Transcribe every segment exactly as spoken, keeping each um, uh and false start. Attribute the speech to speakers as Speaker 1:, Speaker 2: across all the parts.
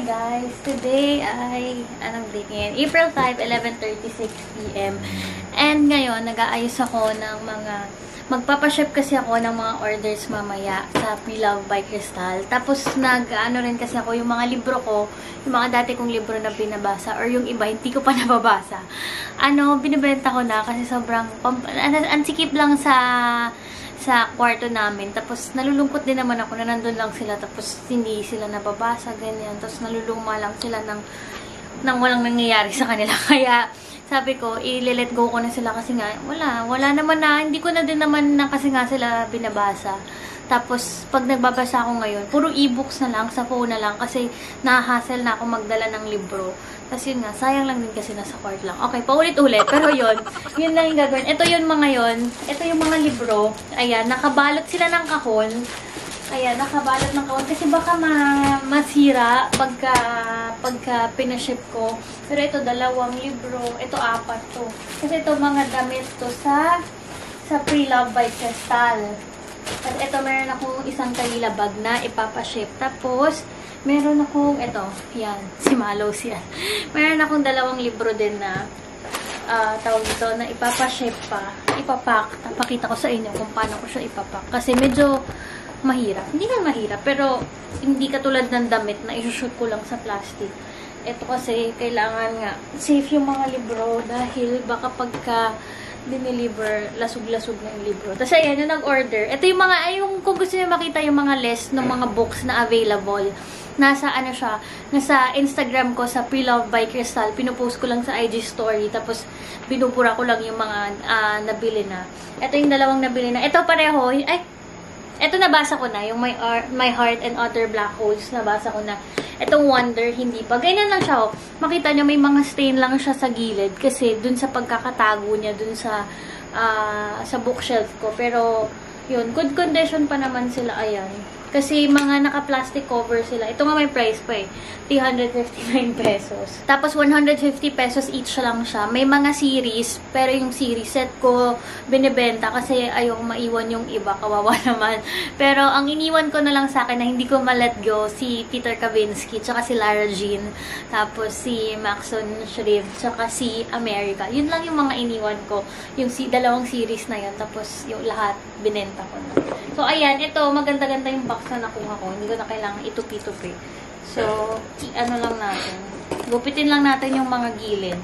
Speaker 1: Hi guys! Today ay, anong date ngayon? April five, eleven thirty-six p m And ngayon, nag-aayos ako ng mga, magpapaship kasi ako ng mga orders mamaya sa Pre-Love by Crystal. Tapos nag-ano rin kasi ako, yung mga libro ko, yung mga dati kong libro na binabasa, or yung iba, hindi ko pa nababasa. Ano, binibenta ko na kasi sobrang, ang sikip lang sa sa kwarto namin. Tapos, nalulungkot din naman ako na nandun lang sila. Tapos, hindi sila nababasa, ganyan. Tapos, naluluma lang sila ng, ng walang nangyayari sa kanila. Kaya, sabi ko, i-let go ko na sila kasi nga, wala. Wala naman na, hindi ko na din naman na kasi nga sila binabasa. Tapos, pag nagbabasa ako ngayon, puro e-books na lang, sa phone na lang. Kasi, nahahassle na ako magdala ng libro. Kasi yun nga, sayang lang din kasi nasa court lang. Okay, paulit-ulit. Pero yun, yun lang yung gagawin. Ito yung mga yun. Ito yung mga libro. Ayan, nakabalot sila ng kahon. Ayan, nakabalot ng kahon. Kasi baka ma masira pagka, pagka pinaship ko. Pero ito, dalawang libro. Ito, apat to. Kasi ito, mga damit to sa sa Pre-Love by Crystal. At ito, meron akong isang Kalila bag na ipapaship. Tapos, meron akong, ito, yan, si Malos yan. Meron akong dalawang libro din na, uh, tawag ito, na ipapaship pa, ipapak. Pakita ko sa inyo kung paano ko siya ipapak. Kasi medyo mahirap. Hindi na mahirap, pero hindi katulad ng damit na isushoot ko lang sa plastic. Ito kasi, kailangan nga, safe yung mga libro dahil baka pagka dineliver, lasug-lasug na yung libro. Tapos ayan, yung nag-order. Ito yung mga, ay, yung, kung gusto niyo makita yung mga list ng mga books na available, nasa ano siya, nasa Instagram ko sa Pre-Love by Crystal, pinupost ko lang sa I G story, tapos binupura ko lang yung mga uh, nabili na. Ito yung dalawang nabili na. Ito pareho, ay, ito nabasa ko na, yung My, Ar My Heart and Other Black Holes, nabasa ko na. Itong Wonder, hindi pa. Ganyan lang siya, oh. Makita niyo, may mga stain lang siya sa gilid, kasi dun sa pagkakatago niya, dun sa, uh, sa bookshelf ko. Pero, yun, good condition pa naman sila, ayan. Kasi mga naka-plastic cover sila. Ito nga may price pa eh. three hundred fifty-nine pesos. Tapos one hundred fifty pesos each lang siya. May mga series, pero yung series set ko binibenta kasi ayong maiwan yung iba. Kawawa naman. Pero ang iniwan ko na lang sa akin na hindi ko ma-let go, si Peter Kavinsky, tsaka si Lara Jean, tapos si Maxon Shreve, tsaka si America. Yun lang yung mga iniwan ko. Yung si dalawang series na yun. Tapos yung lahat binenta ko na. So ayan, ito maganda-ganda yung box na nakuha ko. Hindi ko na kailangan itupi-tupi. So, ano lang natin. Gupitin lang natin yung mga gilid.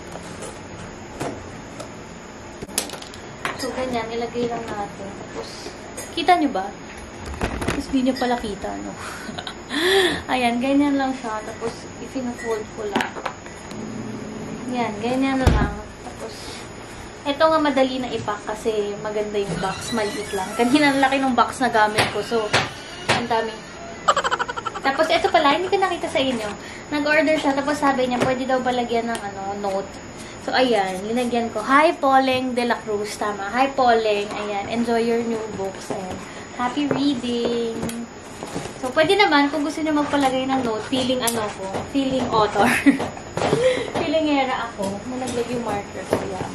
Speaker 1: So, ganyan. Ilagay lang natin. Tapos, kita nyo ba? Tapos, di nyo pala kita, no? Ayan, ganyan lang siya. Tapos, ifinafold ko lang. Yan, ganyan lang. Tapos, ito nga madali na ipack kasi maganda yung box. Maliit lang. Kanina ang laki ng box na gamit ko. So, ang dami. Tapos, ito pala, hindi ko nakita sa inyo. Nag-order siya, tapos sabi niya, pwede daw balagyan ng ano, note. So, ayan, linagyan ko. Hi, Pauling de la Cruz. Tama. Hi, Pauling. Ayan, enjoy your new books. And happy reading. So, pwede naman, kung gusto niyo magpalagay ng note, feeling ano ko, feeling author. Feeling era ako. Malaglag yung marker ko. Yan.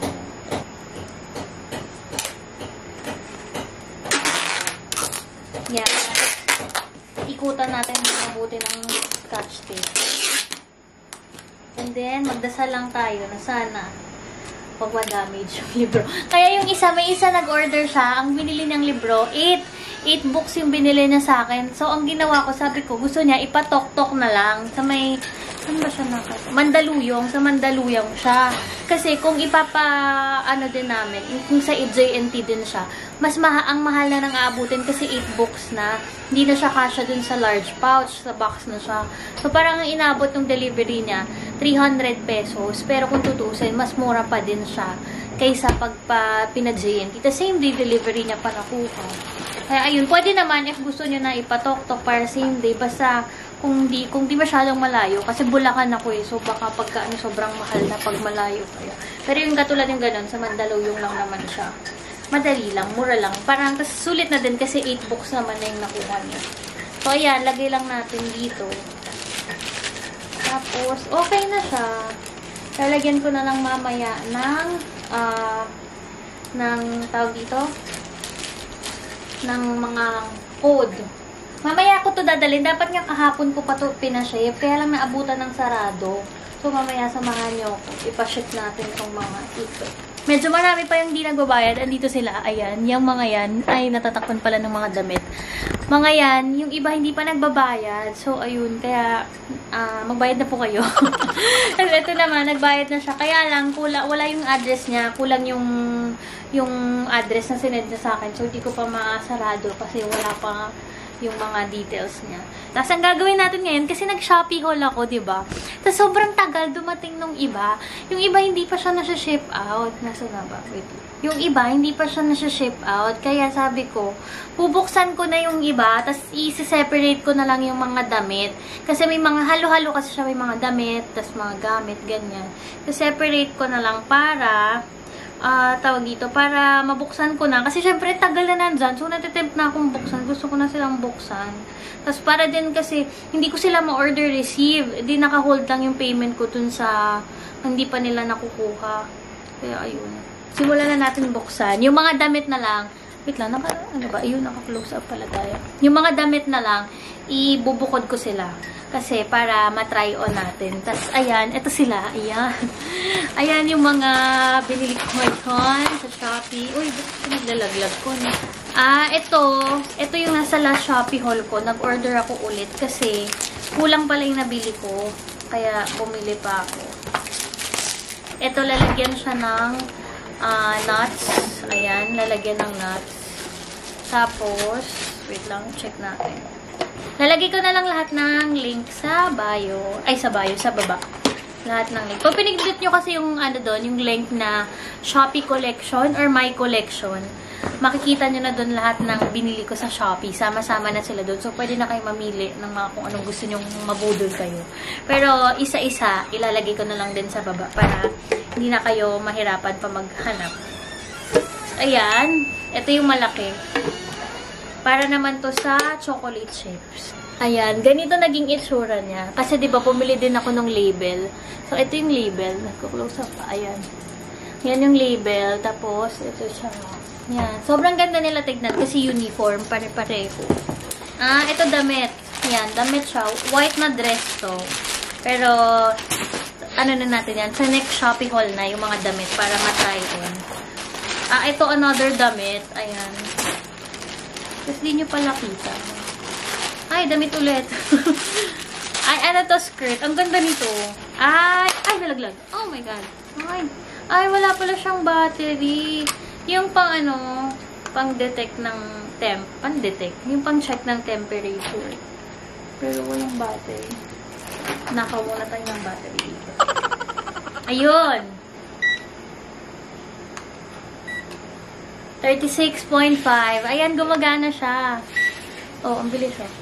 Speaker 1: Yan. Ikutan natin ng mabuti ng scotch tape. And then, magdasal lang tayo na sana pag ma-damage yung libro. Kaya yung isa, may isa nag-order siya. Ang binili niyang libro, eight books yung binili niya sa akin. So, ang ginawa ko, sabi ko, gusto niya ipatok-tok na lang sa may, saan ba siya nakat? Mandaluyong. Sa Mandaluyong siya. Kasi kung ipapa, ano din namin, kung sa J N T din siya, mas maha ang mahal na nang aabutin kasi eight books na. Hindi na siya kasya dun sa large pouch. Sa box na siya. So, parang ang inabot ng delivery niya, three hundred pesos. Pero kung tutusin, mas mura pa din siya kaysa pagpa pina-J N T. The same day delivery niya pa nakuha. Kaya, ayun. Pwede naman if gusto niyo na ipatok-tok para same day. Basta, kung di, kung di masyadong malayo. Kasi Bulacan ako eh. So, baka pagka ano, sobrang mahal na pag malayo kaya. Pero yung katulad yung ganun, sa Mandaluyong lang naman siya. Madali lang, mura lang. Parang, tas sulit na din kasi eight books naman na yung nakuha niya. So, ayan, lagay lang natin dito. Tapos, okay na siya. Lalagyan ko na lang mamaya ng, ah, uh, ng, tawag dito, ng mga code. Mamaya ko to dadalhin. Dapat nga kahapon ko pa to pinaship. Kaya lang naabutan ng sarado. So, mamaya samahan nyo ako. Ipaship natin itong mga ito. Medyo marami pa yung hindi nagbabayad. Andito sila. Ayan. Yung mga yan ay natatakpan pala ng mga damit. Mga yan, yung iba hindi pa nagbabayad. So, ayun. Kaya, uh, magbayad na po kayo. At ito naman, nagbayad na siya. Kaya lang, kulang, wala yung address niya. Kulang yung, yung address na sinend niya sa akin. So, hindi ko pa masarado kasi wala pa yung mga details niya. Tapos, ang gagawin natin ngayon, kasi nag-Shopee haul ako, diba? Tapos, sobrang tagal dumating nung iba. Yung iba, hindi pa siya nasa-ship out. Nasa na ba? Wait. Yung iba, hindi pa siya nasa-ship out. Kaya sabi ko, bubuksan ko na yung iba, tapos i-separate ko na lang yung mga damit. Kasi may mga halo-halo kasi siya, may mga damit, tapos mga gamit, ganyan. I-separate ko na lang para... Uh, tawag dito, para mabuksan ko na. Kasi syempre, tagal na nandyan. So, natitempt na akong buksan. Gusto ko na silang buksan. Tapos, para din kasi, hindi ko sila ma-order receive. Hindi naka-hold lang yung payment ko dun sa, hindi pa nila nakukuha. Kaya, ayun. Simulan na natin buksan. Yung mga damit na lang, wait lang, naka, ano ba? Ayun, naka-close up pala tayo. Yung mga damit na lang, ibubukod ko sila. Kasi para matry on natin. Tapos, ayan, ito sila. Ayan. Ayan yung mga binili ko ngayon sa Shopee. Uy, bakit naglalaglag ko? No? Ah, ito. Ito yung nasa last Shopee haul ko. Nag-order ako ulit kasi kulang pala yung nabili ko. Kaya, bumili pa ako. Ito, lalagyan siya ng uh, nuts. Ayan, lalagyan ng nuts. Tapos, wait lang, check natin. Lalagay ko na lang lahat ng link sa bio. Ay, sa bio, sa baba. Lahat ng link. Kung pinigdit nyo kasi yung ano doon, yung link na Shopee Collection or My Collection, makikita nyo na doon lahat ng binili ko sa Shopee. Sama-sama na sila doon. So, pwede na kayo mamili ng mga kung anong gusto nyong mabudol kayo. Pero, isa-isa, ilalagay ko na lang din sa baba para hindi na kayo mahirapan pa maghanap. Ayan. Ito yung malaki. Para naman to sa chocolate chips. Ayan, ganito naging itsura niya. Kasi di ba pumili din ako ng label. So, ito yung label. Nagko-close up pa. Ayan. Yan yung label. Tapos, ito siya. Yan. Sobrang ganda nila tignan kasi uniform. Pare-pareho. Ah, ito damit. Yan, damit siya. White na dress to. Pero, ano na natin yan. Sa next Shopee haul na yung mga damit para matry on. Ah, ito another damit. Ayan. Tapos di nyo pala kita. Ay, damit ulit. Ay, ano to, skirt. Ang ganda nito. Ay, ay, nalaglag. Oh my God. Ay, ay, wala pala siyang battery. Yung pang ano, pang detect ng temp. Pang detect. Yung pang check ng temperature. Pero walang battery. Nakaw muna tayo ng battery dito. Ayun. thirty-six point five. Ayan, gumagana siya. Oh, ang bilis eh.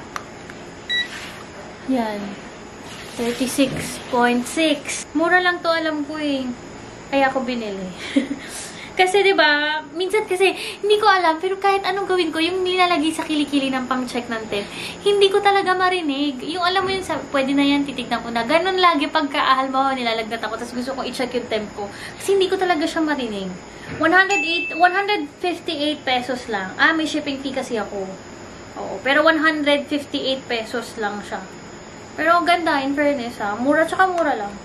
Speaker 1: Yan. thirty-six point six. Mura lang to, alam ko eh. Kaya ako binili. Kasi, diba, minsan kasi, hindi ko alam, pero kahit anong gawin ko, yung nilalagay sa kilikili ng pang-check ng temp, hindi ko talaga marinig. Yung alam mo yun, sa, pwede na yan, titignan ko na. Ganon lagi pagka, halimbawa, nilalagdat ako, tapos gusto kong i-check yung temp ko. Kasi hindi ko talaga siya marinig. one hundred eight, one hundred fifty-eight pesos lang. Ah, may shipping fee kasi ako. Oo, pero one hundred fifty-eight pesos lang siya. Pero ang ganda, in fairness ha. Mura, tsaka mura lang.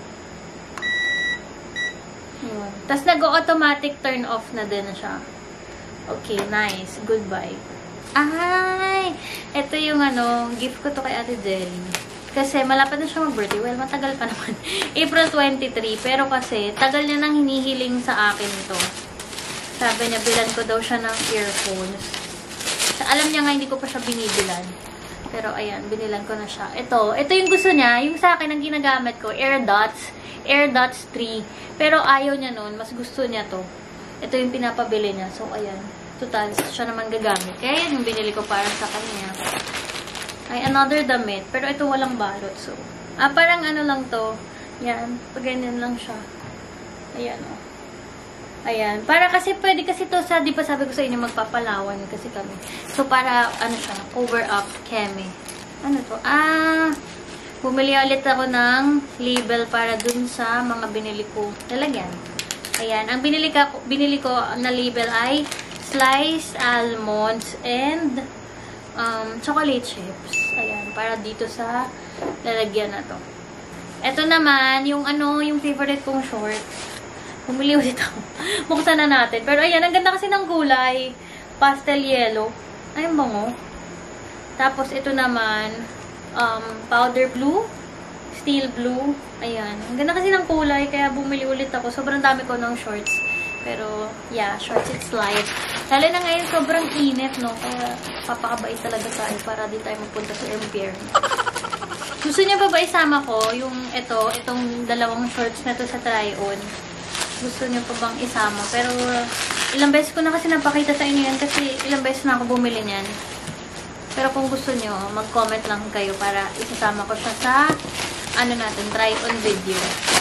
Speaker 1: Yun. Tapos nag-automatic turn off na din siya. Okay, nice. Goodbye. Ay! Ito yung ano, gift ko to kay Ate Jelly. Kasi malapit na siya mag-birthday. Well, matagal pa naman. April twenty-three. Pero kasi, tagal niya nang hinihiling sa akin ito. Sabi niya, bilan ko daw siya ng earphones. So, alam niya nga, hindi ko pa siya binibilan. Pero, ayan, binilan ko na siya. Ito, ito yung gusto niya. Yung sa akin, ang ginagamit ko, AirDots. AirDots three. Pero ayaw niya nun. Mas gusto niya to. Ito yung pinapabili niya. So, ayan. Total, siya naman gagamit. Kaya yan yung binili ko para sa kanya. Ay, another damit. Pero ito walang balot. So, ah, parang ano lang to. Yan. Pag ganyan lang siya. Ayan, o. Oh. Ayan. Para kasi, pwede kasi to sa, di ba sabi ko sa inyo, magpapalawan kasi kami. So, para, ano siya, cover up, keme. Ano to? Ah, bumili ulit ako ng label para dun sa mga binili ko. Lalagyan. Ayan. Ang binili, ka, binili ko na label ay sliced almonds and um, chocolate chips. Ayan, para dito sa lalagyan na to. Ito naman, yung ano, yung favorite kong short. Bumili ulit ako. Buksan na natin. Pero ayan, ang ganda kasi ng kulay. Pastel yellow. Ay, ang bango. Tapos ito naman, um, powder blue. Steel blue. Ayan. Ang ganda kasi ng kulay, kaya bumili ulit ako. Sobrang dami ko ng shorts. Pero, yeah, shorts it's life. Lalo na ngayon, sobrang init, no? Kaya, papakabait talaga tayo para di tayo magpunta sa Empire. Gusto niya ba ba isama ko yung ito, itong dalawang shorts na to sa try-on? Gusto niya pa bang isama? Pero, ilang beses ko na kasi napakita sa inyo yan kasi ilang beses na ako bumili niyan. Pero kung gusto niyo, mag-comment lang kayo para isasama ko siya sa, ano natin, try-on video.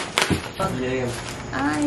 Speaker 1: Ay.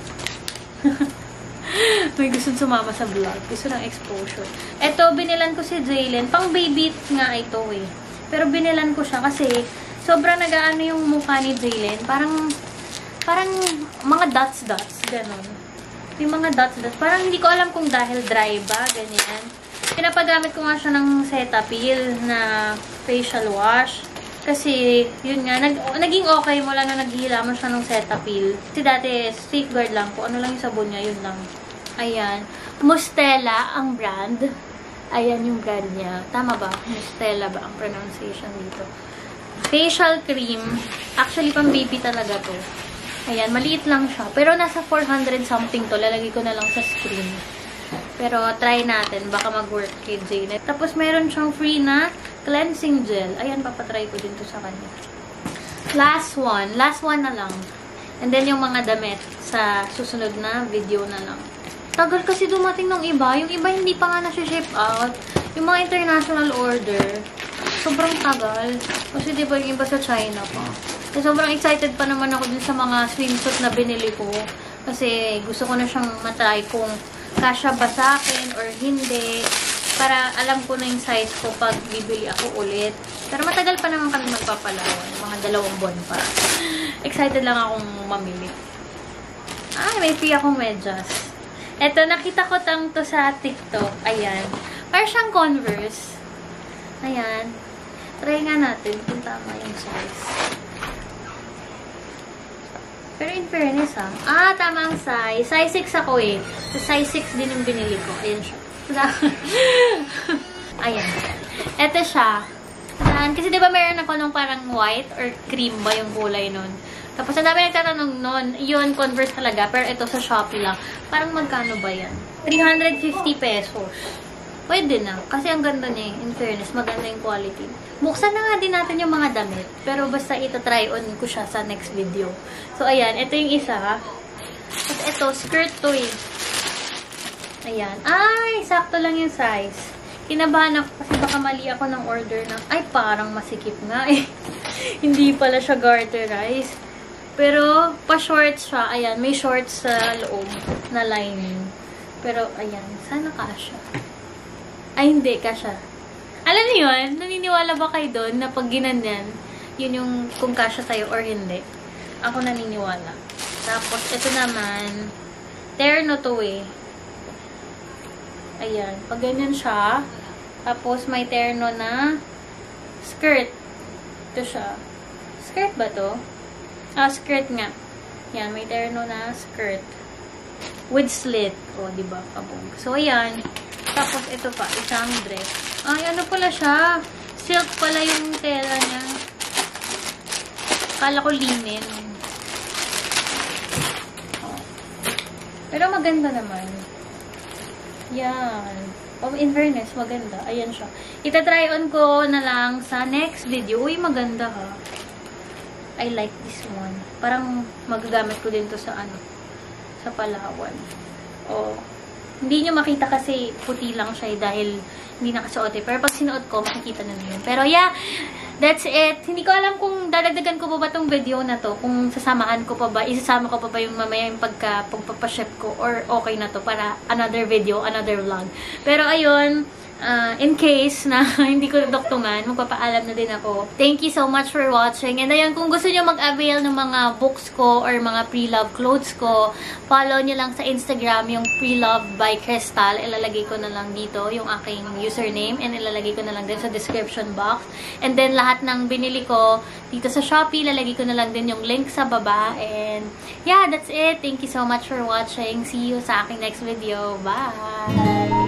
Speaker 1: May gusto sumama sa vlog. Gusto ng exposure. Ito, binilan ko si Jalen. Pang baby nga ito eh. Pero binilan ko siya kasi sobrang nag-aano yung mukha ni Jalen. Parang, parang mga dots-dots. Ganon. Yung mga dots-dots. Parang hindi ko alam kung dahil dry ba. Ganyan. Pinapagamit ko nga siya ng Cetaphil na facial wash. Kasi, yun nga, nag, naging okay mula na naghihilaman siya ng Cetaphil. Kasi dati, Safeguard lang po. Ano lang yung sabon niya, yun lang. Ayan. Mustela ang brand. Ayan yung brand niya. Tama ba? Mustela ba ang pronunciation dito? Facial cream. Actually, pang baby talaga to. Ayan, maliit lang siya. Pero nasa four hundred something to. Lalagay ko na lang sa screen. Pero, try natin. Baka mag-work kay Jane. Tapos, meron siyang free na cleansing gel. Ayan, papatry ko din to sa kanya. Last one. Last one na lang. And then, yung mga damit sa susunod na video na lang. Tagal kasi dumating ng iba. Yung iba hindi pa nga nasi-ship out. Yung mga international order, sobrang tagal. Kasi diba yung iba sa China pa. So, sobrang excited pa naman ako dun sa mga swimsuit na binili ko. Kasi gusto ko na siyang matry kung kasya ba sa akin or hindi. Para alam ko na yung size ko pag bibili ako ulit. Pero matagal pa naman kami magpapalawan. Mga dalawang buwan pa. Excited lang akong mamili. Ay, may free akong medyas. Eto, nakita ko tang to sa TikTok. Ayan. Parang siyang Converse. Ayan. Try nga natin kung tama yung size. Pero in fairness ha. Ah, tama ang size. Size six ako eh. So, size six din yung binili ko. Ayan siya. Ayan. Ito siya. Ayan. Kasi diba meron ako nung parang white or cream ba yung kulay nun. Tapos ang dami nagtatanong nun. Yun, Converse talaga. Pero ito sa Shopee lang. Parang magkano ba yan? three hundred fifty pesos. Pwede na. Kasi ang ganda niya eh. In fairness, maganda yung quality. Buksan na nga din natin yung mga damit. Pero basta ita-try on ko siya sa next video. So, ayan. Ito yung isa. Tapos ito, skirt to eh. Ayan. Ay, sakto lang yung size. Kinabahan ako kasi baka mali ako ng order ng... Ay, parang masikip nga eh. Hindi pala siya garterized. Pero, pa-shorts siya. Ayan, may shorts sa loob na lining. Pero, ayan. Sana kasha. Ay, hindi. Kasha. Alam niyo yun? Naniniwala ba kayo doon na pag ginanyan, yun yung kung kasha sa'yo or hindi? Ako naniniwala. Tapos, ito naman, terno to eh. Ayan. Pag ganyan siya, tapos may terno na skirt. Ito siya. Skirt ba to? Ah, skirt nga. Yan, may terno na skirt. With slit. O, diba? Kabog. So, ayan. Tapos, ito pa. Isang dress. Ay, ano pala siya? Silk pala yung tela niya. Kala ko linen. Oh. Pero maganda naman. Yan. Oh, in fairness, maganda. Ayan siya. Ita-try on ko na lang sa next video. Uy, maganda ha. I like this one. Parang magagamit ko din to sa ano, sa Palawan. Oh. Hindi nyo makita kasi puti lang siya dahil hindi nakasuot eh. Pero pag sinuot ko, makikita na yun. Pero yeah, that's it. Hindi ko alam kung dadagdagan ko pa ba tong video na to. Kung sasamahan ko pa ba, isasama ko pa ba yung mamaya yung pagka, pagpapaship ko or okay na to para another video, another vlog. Pero ayun, Uh, in case na hindi ko nadoktungan, magpapaalam na din ako. Thank you so much for watching. And ayun, kung gusto nyo mag-avail ng mga books ko or mga pre-love clothes ko, follow nyo lang sa Instagram yung pre-love by Crystal. Ilalagay ko na lang dito yung aking username and ilalagay ko na lang din sa description box. And then lahat ng binili ko dito sa Shopee, ilalagay ko na lang din yung link sa baba. And yeah, that's it. Thank you so much for watching. See you sa aking next video. Bye!